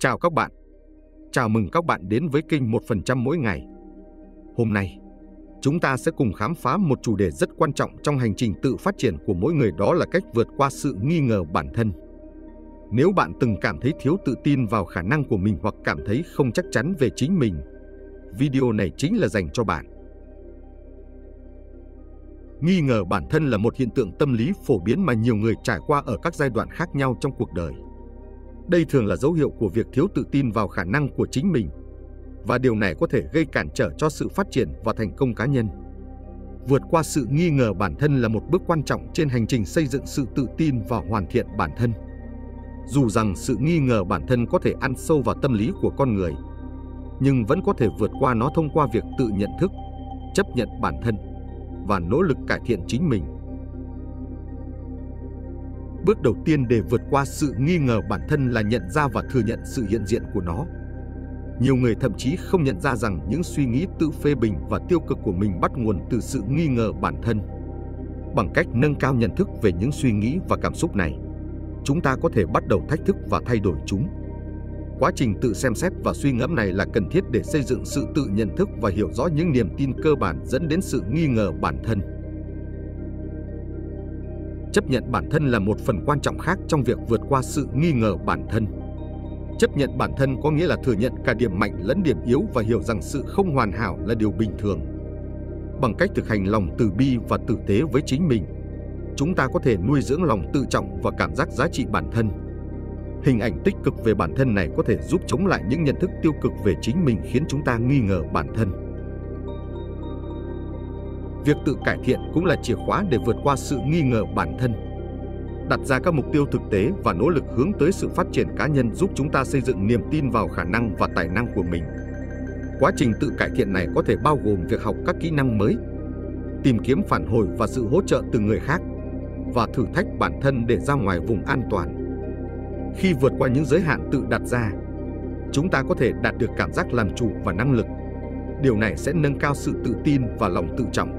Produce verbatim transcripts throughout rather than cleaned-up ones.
Chào các bạn. Chào mừng các bạn đến với kênh một phần trăm mỗi ngày. Hôm nay, chúng ta sẽ cùng khám phá một chủ đề rất quan trọng trong hành trình tự phát triển của mỗi người, đó là cách vượt qua sự nghi ngờ bản thân. Nếu bạn từng cảm thấy thiếu tự tin vào khả năng của mình hoặc cảm thấy không chắc chắn về chính mình, video này chính là dành cho bạn. Nghi ngờ bản thân là một hiện tượng tâm lý phổ biến mà nhiều người trải qua ở các giai đoạn khác nhau trong cuộc đời. Đây thường là dấu hiệu của việc thiếu tự tin vào khả năng của chính mình, và điều này có thể gây cản trở cho sự phát triển và thành công cá nhân. Vượt qua sự nghi ngờ bản thân là một bước quan trọng trên hành trình xây dựng sự tự tin và hoàn thiện bản thân. Dù rằng sự nghi ngờ bản thân có thể ăn sâu vào tâm lý của con người, nhưng vẫn có thể vượt qua nó thông qua việc tự nhận thức, chấp nhận bản thân và nỗ lực cải thiện chính mình. Bước đầu tiên để vượt qua sự nghi ngờ bản thân là nhận ra và thừa nhận sự hiện diện của nó. Nhiều người thậm chí không nhận ra rằng những suy nghĩ tự phê bình và tiêu cực của mình bắt nguồn từ sự nghi ngờ bản thân. Bằng cách nâng cao nhận thức về những suy nghĩ và cảm xúc này, chúng ta có thể bắt đầu thách thức và thay đổi chúng. Quá trình tự xem xét và suy ngẫm này là cần thiết để xây dựng sự tự nhận thức và hiểu rõ những niềm tin cơ bản dẫn đến sự nghi ngờ bản thân. Chấp nhận bản thân là một phần quan trọng khác trong việc vượt qua sự nghi ngờ bản thân. Chấp nhận bản thân có nghĩa là thừa nhận cả điểm mạnh lẫn điểm yếu và hiểu rằng sự không hoàn hảo là điều bình thường. Bằng cách thực hành lòng từ bi và tử tế với chính mình, chúng ta có thể nuôi dưỡng lòng tự trọng và cảm giác giá trị bản thân. Hình ảnh tích cực về bản thân này có thể giúp chống lại những nhận thức tiêu cực về chính mình khiến chúng ta nghi ngờ bản thân. Việc tự cải thiện cũng là chìa khóa để vượt qua sự nghi ngờ bản thân. Đặt ra các mục tiêu thực tế và nỗ lực hướng tới sự phát triển cá nhân giúp chúng ta xây dựng niềm tin vào khả năng và tài năng của mình. Quá trình tự cải thiện này có thể bao gồm việc học các kỹ năng mới, tìm kiếm phản hồi và sự hỗ trợ từ người khác, và thử thách bản thân để ra ngoài vùng an toàn. Khi vượt qua những giới hạn tự đặt ra, chúng ta có thể đạt được cảm giác làm chủ và năng lực. Điều này sẽ nâng cao sự tự tin và lòng tự trọng.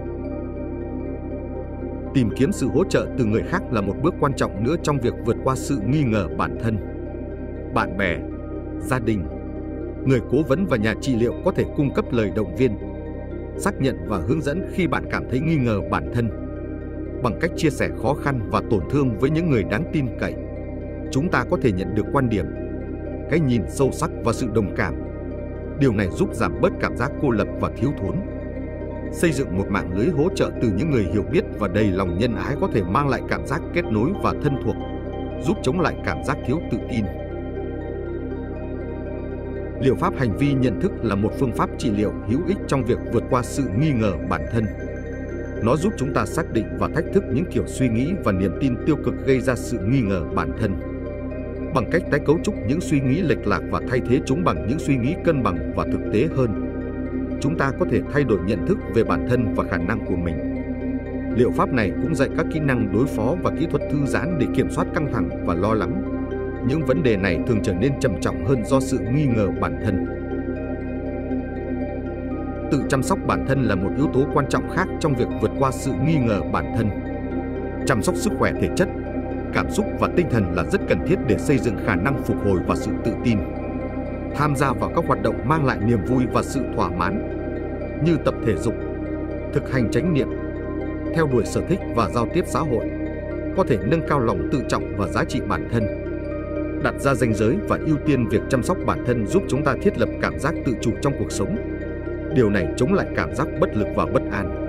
Tìm kiếm sự hỗ trợ từ người khác là một bước quan trọng nữa trong việc vượt qua sự nghi ngờ bản thân. Bạn bè, gia đình, người cố vấn và nhà trị liệu có thể cung cấp lời động viên, xác nhận và hướng dẫn khi bạn cảm thấy nghi ngờ bản thân. Bằng cách chia sẻ khó khăn và tổn thương với những người đáng tin cậy, chúng ta có thể nhận được quan điểm, cái nhìn sâu sắc và sự đồng cảm. Điều này giúp giảm bớt cảm giác cô lập và thiếu thốn. Xây dựng một mạng lưới hỗ trợ từ những người hiểu biết và đầy lòng nhân ái có thể mang lại cảm giác kết nối và thân thuộc, giúp chống lại cảm giác thiếu tự tin. Liệu pháp hành vi nhận thức là một phương pháp trị liệu hữu ích trong việc vượt qua sự nghi ngờ bản thân. Nó giúp chúng ta xác định và thách thức những kiểu suy nghĩ và niềm tin tiêu cực gây ra sự nghi ngờ bản thân. Bằng cách tái cấu trúc những suy nghĩ lệch lạc và thay thế chúng bằng những suy nghĩ cân bằng và thực tế hơn, chúng ta có thể thay đổi nhận thức về bản thân và khả năng của mình. Liệu pháp này cũng dạy các kỹ năng đối phó và kỹ thuật thư giãn để kiểm soát căng thẳng và lo lắng. Những vấn đề này thường trở nên trầm trọng hơn do sự nghi ngờ bản thân. Tự chăm sóc bản thân là một yếu tố quan trọng khác trong việc vượt qua sự nghi ngờ bản thân. Chăm sóc sức khỏe thể chất, cảm xúc và tinh thần là rất cần thiết để xây dựng khả năng phục hồi và sự tự tin. Tham gia vào các hoạt động mang lại niềm vui và sự thỏa mãn, như tập thể dục, thực hành chánh niệm, theo đuổi sở thích và giao tiếp xã hội, có thể nâng cao lòng tự trọng và giá trị bản thân. Đặt ra ranh giới và ưu tiên việc chăm sóc bản thân giúp chúng ta thiết lập cảm giác tự chủ trong cuộc sống. Điều này chống lại cảm giác bất lực và bất an.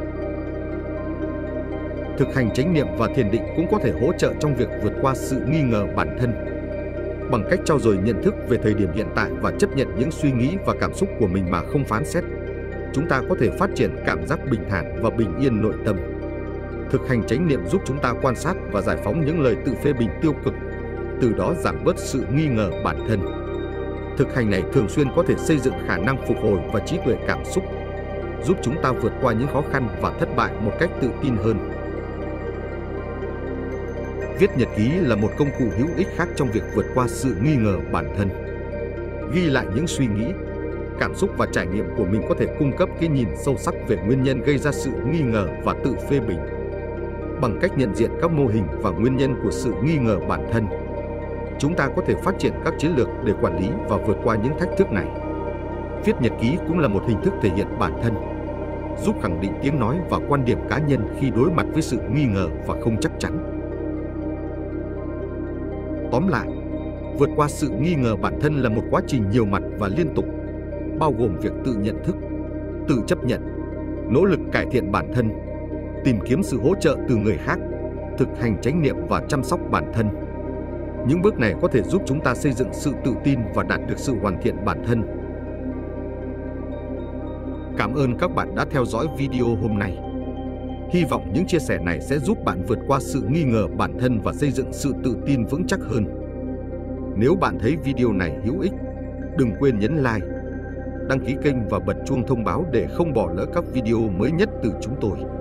Thực hành chánh niệm và thiền định cũng có thể hỗ trợ trong việc vượt qua sự nghi ngờ bản thân. Bằng cách trau dồi nhận thức về thời điểm hiện tại và chấp nhận những suy nghĩ và cảm xúc của mình mà không phán xét, chúng ta có thể phát triển cảm giác bình thản và bình yên nội tâm. Thực hành chánh niệm giúp chúng ta quan sát và giải phóng những lời tự phê bình tiêu cực, từ đó giảm bớt sự nghi ngờ bản thân. Thực hành này thường xuyên có thể xây dựng khả năng phục hồi và trí tuệ cảm xúc, giúp chúng ta vượt qua những khó khăn và thất bại một cách tự tin hơn. Viết nhật ký là một công cụ hữu ích khác trong việc vượt qua sự nghi ngờ bản thân. Ghi lại những suy nghĩ, cảm xúc và trải nghiệm của mình có thể cung cấp cái nhìn sâu sắc về nguyên nhân gây ra sự nghi ngờ và tự phê bình. Bằng cách nhận diện các mô hình và nguyên nhân của sự nghi ngờ bản thân, Chúng ta có thể phát triển các chiến lược để quản lý và vượt qua những thách thức này. Viết nhật ký cũng là một hình thức thể hiện bản thân, giúp khẳng định tiếng nói và quan điểm cá nhân khi đối mặt với sự nghi ngờ và không chắc chắn. Tóm lại, vượt qua sự nghi ngờ bản thân là một quá trình nhiều mặt và liên tục, bao gồm việc tự nhận thức, tự chấp nhận, nỗ lực cải thiện bản thân, tìm kiếm sự hỗ trợ từ người khác, thực hành chánh niệm và chăm sóc bản thân. Những bước này có thể giúp chúng ta xây dựng sự tự tin và đạt được sự hoàn thiện bản thân. Cảm ơn các bạn đã theo dõi video hôm nay. Hy vọng những chia sẻ này sẽ giúp bạn vượt qua sự nghi ngờ bản thân và xây dựng sự tự tin vững chắc hơn. Nếu bạn thấy video này hữu ích, đừng quên nhấn like, đăng ký kênh và bật chuông thông báo để không bỏ lỡ các video mới nhất từ chúng tôi.